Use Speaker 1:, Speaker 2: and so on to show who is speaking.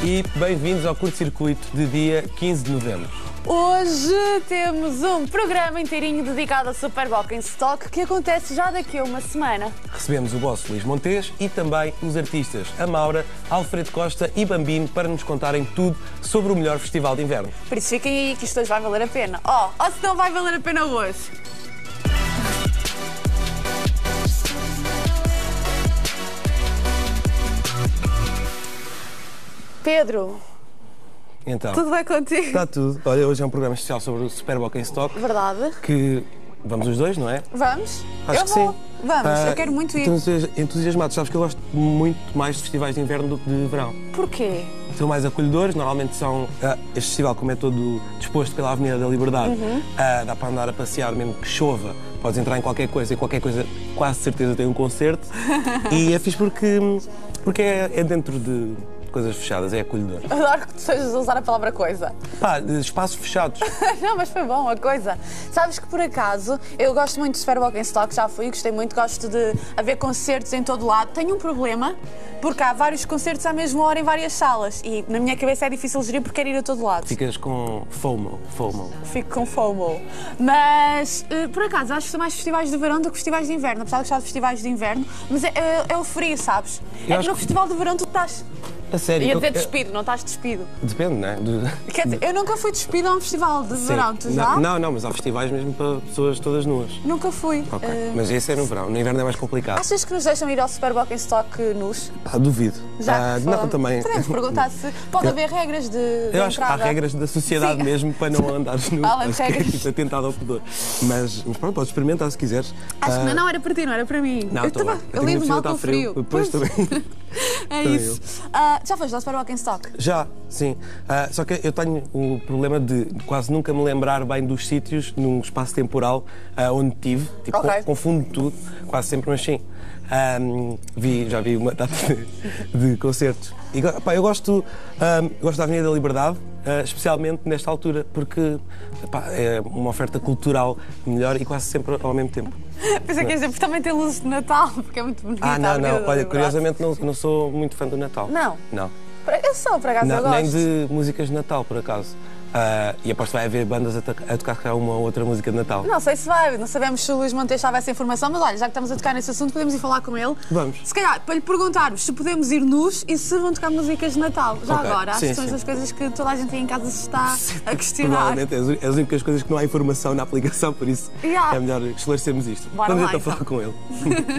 Speaker 1: e bem-vindos ao curto-circuito de dia 15 de novembro.
Speaker 2: Hoje temos um programa inteirinho dedicado ao Super Stock que acontece já daqui a uma semana.
Speaker 1: Recebemos o boss Luís Montes e também os artistas Amaura, Alfredo Costa e Bambino para nos contarem tudo sobre o melhor festival de inverno.
Speaker 2: Por isso fiquem aí que isto hoje vai valer a pena. Ou se não vai valer a pena hoje. Pedro,
Speaker 1: Então,
Speaker 2: tudo bem contigo?
Speaker 1: está tudo. Olha, hoje é um programa especial sobre o Super Stock.
Speaker 2: Verdade.
Speaker 1: Que vamos os dois, não é?
Speaker 2: Vamos?
Speaker 1: Acho
Speaker 2: eu
Speaker 1: que
Speaker 2: vou.
Speaker 1: sim.
Speaker 2: Vamos, eu quero muito ir.
Speaker 1: Estou entusiasmado. Sabes que eu gosto muito mais de festivais de inverno do que de verão.
Speaker 2: Porquê?
Speaker 1: São mais acolhedores, normalmente são... este festival, como é todo disposto pela Avenida da Liberdade, dá para andar a passear, mesmo que chova, podes entrar em qualquer coisa e qualquer coisa quase certeza tem um concerto. E é fixe porque é dentro de coisas fechadas, é acolhedor.
Speaker 2: Adoro que tu estejas a usar a palavra coisa.
Speaker 1: Pá, espaços fechados.
Speaker 2: Não, mas foi bom a coisa. Sabes que por acaso eu gosto muito de Super Stock, já fui, gostei muito, gosto de haver concertos em todo lado. Tenho um problema, porque há vários concertos à mesma hora em várias salas e na minha cabeça é difícil gerir porque quero ir a todo lado.
Speaker 1: Ficas com FOMO.
Speaker 2: Fico com FOMO. Mas, por acaso, acho que são mais festivais de verão do que festivais de inverno. Apesar de gostar de festivais de inverno, mas é o frio, sabes? É que no festival de verão tu estás...
Speaker 1: A sério?
Speaker 2: Ia dizer despido, não estás despido.
Speaker 1: Depende, não é?
Speaker 2: Quer dizer, eu nunca fui despido a um festival de verão, tu já?
Speaker 1: Não, mas há festivais mesmo para pessoas todas nuas.
Speaker 2: Nunca fui.
Speaker 1: Ok, mas esse é no verão, no inverno é mais complicado.
Speaker 2: Achas que nos deixam ir ao Super Stock nus?
Speaker 1: Duvido.
Speaker 2: Já?
Speaker 1: Não, também.
Speaker 2: Podemos perguntar se pode haver regras de
Speaker 1: Eu acho que há
Speaker 2: entrada.
Speaker 1: regras da sociedade mesmo para não andares nu.
Speaker 2: Além
Speaker 1: Acho que é
Speaker 2: regras.
Speaker 1: tipo atentado ao pudor. Mas pronto, podes experimentar se quiseres.
Speaker 2: Acho que não era para ti, não era para mim.
Speaker 1: Não,
Speaker 2: eu lido mal com o frio.
Speaker 1: Depois também.
Speaker 2: É
Speaker 1: também
Speaker 2: isso. Já foste ao Super Stock?
Speaker 1: Já, sim. Só que eu tenho o problema de quase nunca me lembrar bem dos sítios num espaço temporal onde tive. Tipo,
Speaker 2: Ok.
Speaker 1: confundo tudo, quase sempre, mas sim. Já vi uma data de concertos. E, eu gosto da Avenida da Liberdade, especialmente nesta altura, porque é uma oferta cultural melhor e quase sempre ao mesmo tempo.
Speaker 2: Pensei que ia dizer, porque também tem luzes de Natal, porque é muito bonita a Avenida da
Speaker 1: Olha,
Speaker 2: Liberdade.
Speaker 1: curiosamente não sou muito fã do Natal.
Speaker 2: Não?
Speaker 1: Não.
Speaker 2: Eu sou, por acaso, eu gosto.
Speaker 1: Nem de músicas de Natal, por acaso. E aposto que vai haver bandas a tocar uma ou outra música de Natal.
Speaker 2: Não sei se vai, não sabemos se o Luís Montes sabe essa informação, mas olha, já que estamos a tocar nesse assunto, podemos ir falar com ele.
Speaker 1: Vamos.
Speaker 2: Se calhar, para lhe perguntarmos se podemos ir nus e se vão tocar músicas de Natal. Já
Speaker 1: Ok.
Speaker 2: agora, acho
Speaker 1: Sim,
Speaker 2: que são
Speaker 1: sim.
Speaker 2: as coisas que toda a gente aí em casa se está a questionar.
Speaker 1: Provavelmente é as únicas coisas que não há informação na aplicação, por isso
Speaker 2: Yeah.
Speaker 1: é melhor esclarecermos isto.
Speaker 2: Bora
Speaker 1: Vamos
Speaker 2: lá,
Speaker 1: então
Speaker 2: então.
Speaker 1: falar com ele.